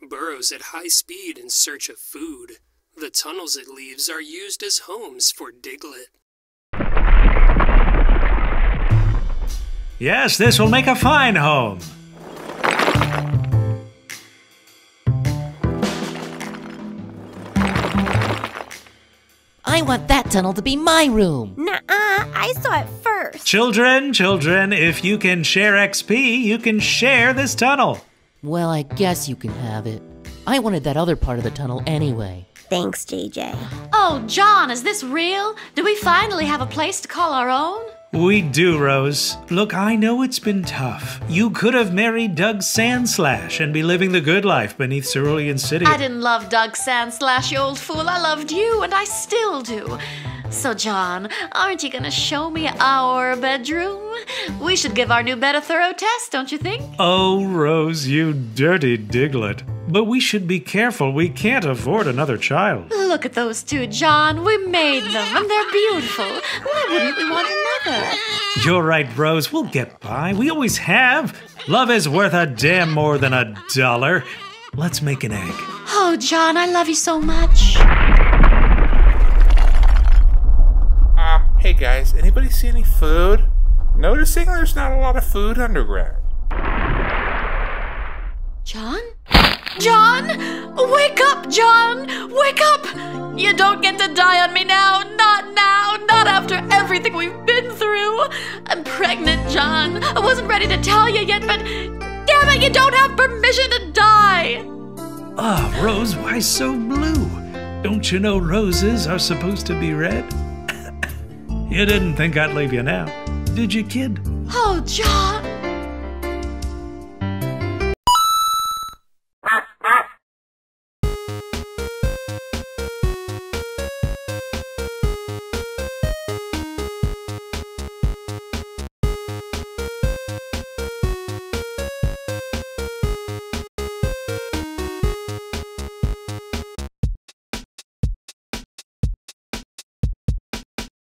burrows at high speed in search of food. The tunnels it leaves are used as homes for Diglett. Yes, this will make a fine home. I want that tunnel to be my room. Nuh-uh, I saw it first. Children, if you can share XP, you can share this tunnel. Well, I guess you can have it. I wanted that other part of the tunnel anyway. Thanks, JJ. Oh, John, is this real? Do we finally have a place to call our own? We do, Rose. Look, I know it's been tough. You could have married Doug Sandslash and be living the good life beneath Cerulean City. I didn't love Doug Sandslash, you old fool. I loved you, and I still do. So, John, aren't you gonna show me our bedroom? We should give our new bed a thorough test, don't you think? Oh, Rose, you dirty Diglett. But we should be careful. We can't afford another child. Look at those two, John. We made them, and they're beautiful. Why wouldn't we want another? You're right, Rose. We'll get by. We always have. Love is worth a damn more than $1. Let's make an egg. Oh, John, I love you so much. Hey guys, anybody see any food? Noticing there's not a lot of food underground. John? John! Wake up, John! Wake up! You don't get to die on me now! Not now! Not after everything we've been through! I'm pregnant, John! I wasn't ready to tell you yet, but damn it, you don't have permission to die! Ah, Rose, why so blue? Don't you know roses are supposed to be red? You didn't think I'd leave you now, did you, kid? Oh, John!